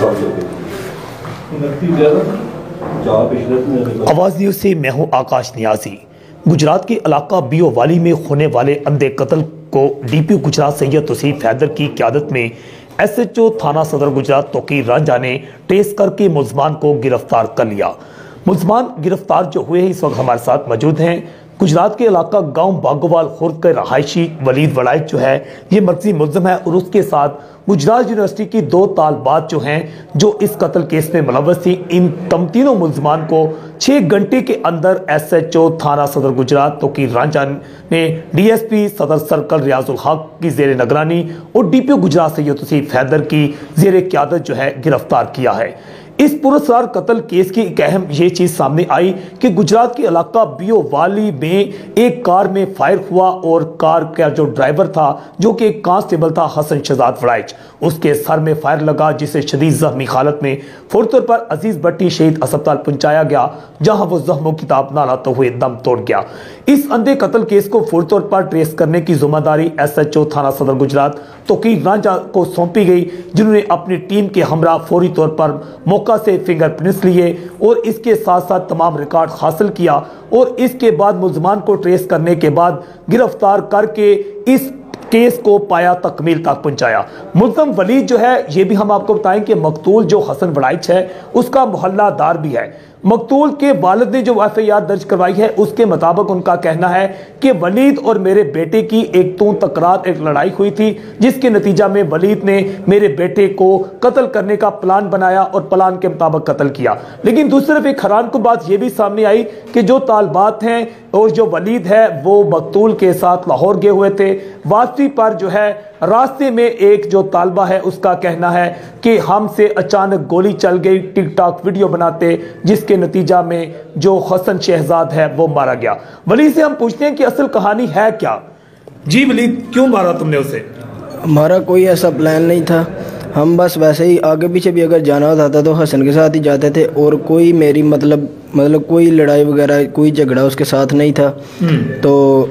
आवाज़ न्यूज़ से मैं हूं आकाश नियाजी। गुजरात के इलाका बीओवाली में होने वाले अंधे कत्ल को डीपीओ गुजरात सैयद तौसीफ हैदर की क़यादत में एसएचओ थाना सदर गुजरात तौकीर रांझा ने ट्रेस करके मुलजमान को गिरफ्तार कर लिया। मुलजमान गिरफ्तार जो हुए हैं इस वक्त हमारे साथ मौजूद हैं। गुजरात के इलाका गांव बागोवाल खुर्द के रहायशी वलीद वलायत जो है ये मर्कजी मुलजम है और उसके साथ गुजरात यूनिवर्सिटी की 2 तालबात जो हैं जो इस कत्ल केस में मुलव्वस थी। इन तीनों मुलजमान को 6 घंटे के अंदर एसएचओ थाना सदर गुजरात तौकीर रांझा ने डीएसपी सदर सर्कल रियाजुल हक की जेर निगरानी और डीपीओ गुजरात सैयद तौसीफ हैदर की जेर क़यादत जो है गिरफ्तार किया है। इस पुरस्कार कत्ल केस की एक अहम ये चीज सामने आई कि गुजरात के इलाका बीओवाली में एक कार में फायर हुआ और कार का जो ड्राइवर था जो कि एक कांस्टेबल था हसन शहजाद वड़ाइच, उसके सर में फायर लगा जिसे शदीद जख्मी हालत में फौरी तौर पर अजीज भट्टी शहीद अस्पताल पहुंचाया गया जहां वो जख्मों की ताब ना लाते हुए दम तोड़ गया। इस अंधे कत्ल केस को फौरी तौर पर ट्रेस करने की जिम्मेदारी एसएचओ थाना सदर गुजरात तौकीर रांझा को सौंपी गई, जिन्होंने अपनी टीम के हमरा फौरी तौर पर मौका से फिंगरप्रिंट्स लिए और इसके साथ साथ तमाम रिकॉर्ड हासिल किया और इसके बाद मुलजमान को ट्रेस करने के बाद गिरफ्तार करके इस केस को पाया तकमील तक पहुंचाया। मुलजम वलीद जो है ये भी हम आपको बताएं कि मकतूल जो हसन वड़ाइच है उसका मोहल्लादार भी है। मकतूल के वालिद ने जो एफआईआर दर्ज करवाई है उसके मुताबिक उनका कहना है कि वलीद और मेरे बेटे की एक तो तकरार, एक लड़ाई हुई थी जिसके नतीजा में वलीद ने मेरे बेटे को कत्ल करने का प्लान बनाया और प्लान के मुताबिक कत्ल किया। लेकिन दूसरी तरफ एक हैरान को बात यह भी सामने आई कि जो तालबात हैं और जो वलीद है वो मकतूल के साथ लाहौर गए हुए थे। वापसी पर जो है रास्ते में एक जो तालबा है उसका कहना है कि हमसे अचानक गोली चल गई टिकटॉक वीडियो बनाते, जिसके नतीजा में जो हसन शहजाद है वो मारा गया। वलीद से हम पूछते हैं कि असल कहानी है क्या। जी वलीद, क्यों मारा तुमने उसे? हमारा कोई ऐसा प्लान नहीं था, हम बस वैसे ही आगे पीछे भी अगर जाना होता था तो हसन के साथ ही जाते थे और कोई मेरी मतलब कोई लड़ाई वगैरह कोई झगड़ा उसके साथ नहीं था। तो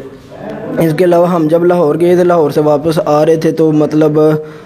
इसके अलावा हम जब लाहौर गए थे, लाहौर से वापस आ रहे थे तो मतलब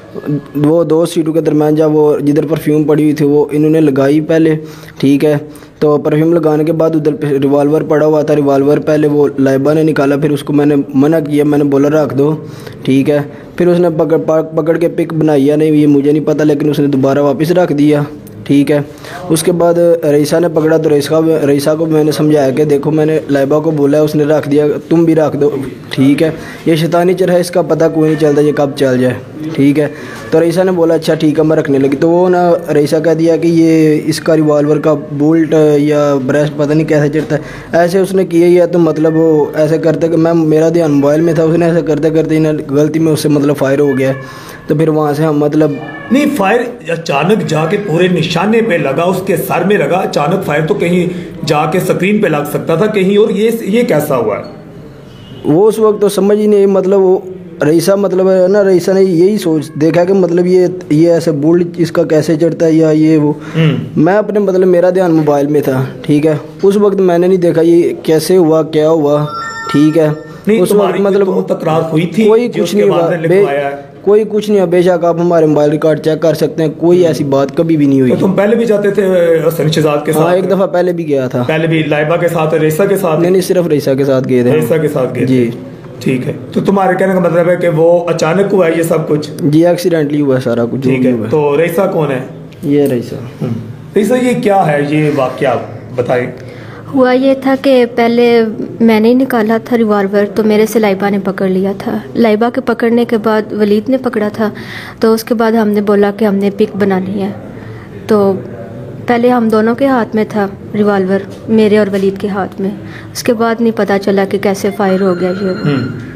वो 2 सीटों के दरमियान जब वो जिधर परफ्यूम पड़ी हुई थी वो इन्होंने लगाई पहले, ठीक है। तो परफ्यूम लगाने के बाद उधर रिवॉल्वर पड़ा हुआ था, रिवॉल्वर पहले वो लाइबा ने निकाला, फिर उसको मैंने मना किया, मैंने बोला रख दो, ठीक है। फिर उसने पकड़ के पिक बनाई या नहीं ये मुझे नहीं पता, लेकिन उसने दोबारा वापस रख दिया, ठीक है। उसके बाद रईसा ने पकड़ा तो रईसा को मैंने समझाया कि देखो मैंने लाइबा को बोला है, उसने रख दिया, तुम भी रख दो, ठीक है। ये शैतानी चर है, इसका पता कोई नहीं चलता ये कब चल जाए, ठीक है। तो रईसा ने बोला अच्छा ठीक है मैं रखने लगी। तो वो ना रईसा कह दिया कि ये इसका रिवॉल्वर का बोल्ट या ब्रेस्ट पता नहीं कैसे चढ़ता है, ऐसे उसने किया ही है। तो मतलब वो ऐसे करते मैं मेरा ध्यान मोबाइल में था, उसने ऐसे करते करते गलती में उससे मतलब फायर हो गया। तो फिर वहाँ से हम मतलब नहीं, फायर अचानक जाके पूरे निशाने पे लगा, उसके सर में लगा। अचानक फायर तो कहीं जाके स्क्रीन पे लग सकता था कहीं, और ये कैसा हुआ है? वो उस वक्त तो समझ ही नहीं, मतलब वो रईसा मतलब है ना, रईसा ने यही सोच देखा कि मतलब ये ऐसे बुल्ट इसका कैसे चढ़ता है या ये वो। मैं अपने मतलब मेरा ध्यान मोबाइल में था, ठीक है। उस वक्त मैंने नहीं देखा ये कैसे हुआ क्या हुआ, ठीक है। उस वक्त मतलब तकरार हुई थी, कोई कुछ नहीं हुआ, कोई कुछ नहीं है। बेशक आप हमारे मोबाइल रिकॉर्ड चेक कर सकते हैं, कोई ऐसी बात कभी भी नहीं हुई। तो तुम पहले भी जाते थे हसन शहजाद के साथ? हाँ, एक दफा पहले भी गया था। पहले भी लाइबा के साथ, रईसा के साथ? नहीं, सिर्फ रईसा के साथ गए थे। रईसा के साथ गए जी, ठीक है। तो तुम्हारे कहने का मतलब है कि वो अचानक हुआ ये सब कुछ? जी, एक्सीडेंटली हुआ सारा कुछ, ठीक है। तो रईसा कौन है? ये रईसा। रईसा ये क्या है ये वाकया बताएं। हुआ ये था कि पहले मैंने ही निकाला था रिवॉल्वर, तो मेरे से लाइबा ने पकड़ लिया था। लाइबा के पकड़ने के बाद वलीद ने पकड़ा था, तो उसके बाद हमने बोला कि हमने पिक बनानी है। तो पहले हम दोनों के हाथ में था रिवॉल्वर, मेरे और वलीद के हाथ में। उसके बाद नहीं पता चला कि कैसे फायर हो गया ये।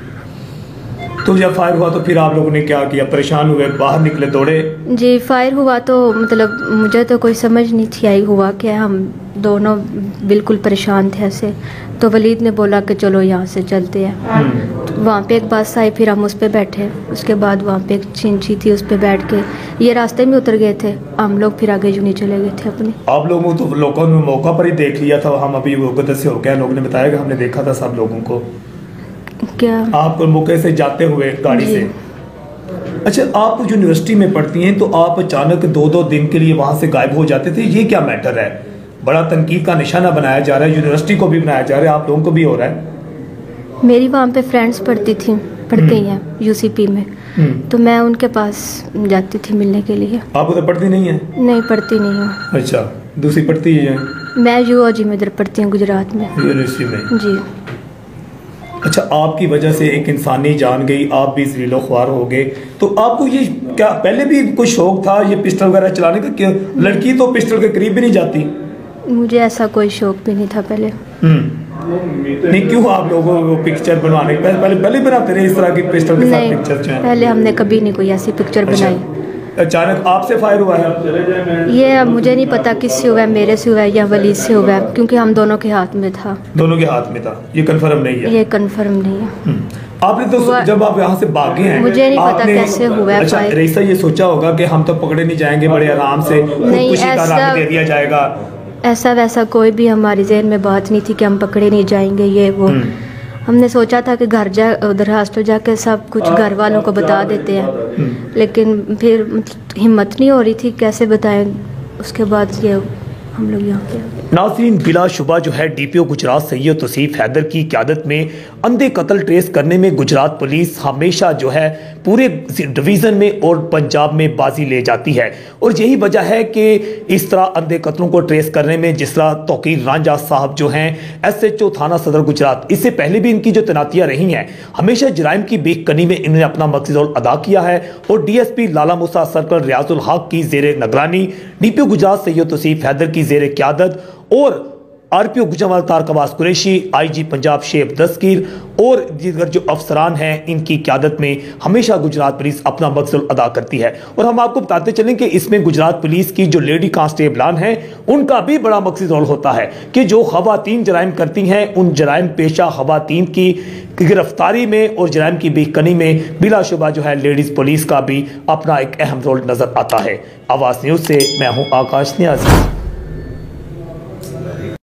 तो जब फायर हुआ तो फिर आप लोगों ने क्या किया? परेशान हुए, बाहर निकले, दौड़े? जी, फायर हुआ तो मतलब मुझे तो कोई समझ नहीं थी आई हुआ क्या, हम दोनों बिल्कुल परेशान थे ऐसे। तो वलीद ने बोला कि चलो यहाँ से चलते हैं। तो वहाँ पे एक बस आई, फिर हम उस पर बैठे। उसके बाद वहाँ पे एक चिंची थी, उस पर बैठ के ये रास्ते में उतर गए थे हम लोग, फिर आगे यूँ चले गए थे अपने। आप लोगों तो लोगों ने मौका पर ही देख लिया था, हम अभी गदर से हो गया, लोगों ने बताया कि हमने देखा था सब लोगों को। क्या आप मौके से जाते हुए गाड़ी से? अच्छा, आप यूनिवर्सिटी में पढ़ती हैं तो आप अचानक 2-2 दिन के लिए वहाँ से गायब हो जाते थे, ये क्या मैटर है? बड़ा तनकीद का निशाना बनाया जा रहा है, यूनिवर्सिटी को भी बनाया जा रहा है, आप लोगों को भी हो रहा है। मेरी वहाँ पे फ्रेंड्स पढ़ती हैं यूसीपी में, तो मैं उनके पास जाती थी मिलने के लिए। आप उधर पढ़ती नहीं है? नहीं, पढ़ती नहीं हूँ। अच्छा, दूसरी पढ़ती है? मैं यूओजी में इधर पढ़ती हूँ, गुजरात में, यूनिवर्सिटी में। जी। अच्छा, आपकी वजह से एक इंसानी जान गई, आप भी ज़लीलो ख्वार हो गए, तो आपको ये क्या पहले भी कोई शौक था ये पिस्टल वगैरह चलाने का? क्या लड़की तो पिस्टल के करीब भी नहीं जाती? मुझे ऐसा कोई शौक भी नहीं था पहले। नहीं, क्यों आप लोगों को पिक्चर बनवाने पहले बनाते रहे इस तरह की पिस्टल के साथ पिक्चर? पहले हमने कभी नहीं कोई ऐसी पिक्चर बनाई। अचानक आपसे फायर हुआ है? ये अब मुझे नहीं पता किससे हुआ है, मेरे से हुआ है या वलीद से हुआ है, क्योंकि हम दोनों के हाथ में था। दोनों के हाथ में था, ये कंफर्म नहीं है? ये कंफर्म नहीं है। आपने तो जब आप यहाँ से भागे हैं, मुझे नहीं पता कैसे हुआ है। अच्छा, रईसा ये सोचा होगा कि हम तो पकड़े नहीं जाएंगे, बड़े आराम से खुदकुशी का रंग दे दिया जाएगा? ऐसा वैसा कोई भी हमारी ज़हन में बात नहीं थी कि हम पकड़े नहीं जाएंगे ये वो। हमने सोचा था कि घर जा उधर हॉस्टल जाके सब कुछ घर वालों को बता देते हैं, लेकिन फिर हिम्मत नहीं हो रही थी कैसे बताएं। उसके बाद ये हम लोग यहाँ पे। नाज़रीन, बिलाशुबा जो है डीपीओ गुजरात सैयद तौसीफ हैदर की क़यादत में अंधे कत्ल ट्रेस करने में गुजरात पुलिस हमेशा जो है पूरे डिवीज़न में और पंजाब में बाजी ले जाती है, और यही वजह है कि इस तरह अंधे कत्लों को ट्रेस करने में जिस तरह तौकीर रांझा साहब जो हैं SHO थाना सदर गुजरात, इससे पहले भी इनकी जो तैनातियाँ रही हैं हमेशा जराइम की बेकनी में इन्होंने अपना मकसद रोल अदा किया है। और DSP लाला मूसा सर्कल रियाजुल हक की ज़ेर निगरानी, डीपीओ गुजरात सैयद तौसीफ हैदर की ज़ेर क़यादत और RPO गुजरावाल तारकवास कुरैशी, IG पंजाब शेब दस्तगीर और दीगर जो अफसरान हैं इनकी क़यादत में हमेशा गुजरात पुलिस अपना मकसद अदा करती है। और हम आपको बताते चलें कि इसमें गुजरात पुलिस की जो लेडी कांस्टेबलान हैं उनका भी बड़ा मकसद रोल होता है कि जो ख़वातीन जराइम करती हैं उन जराइम पेशा ख़वातीन की गिरफ्तारी में और जराइम की बेकनी में बिलाशुबा जो है लेडीज़ पुलिस का भी अपना एक अहम रोल नज़र आता है। आवाज़ न्यूज़ से मैं हूँ आकाश नियाज़ी।